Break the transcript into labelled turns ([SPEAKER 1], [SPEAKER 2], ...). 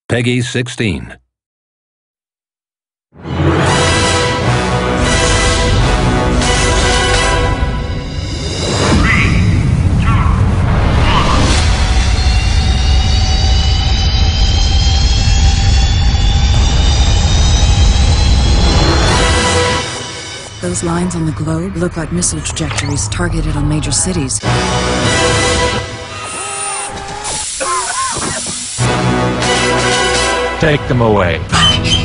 [SPEAKER 1] Peggy 16.
[SPEAKER 2] Those lines on the globe look like missile trajectories targeted on major cities.
[SPEAKER 3] Take them away.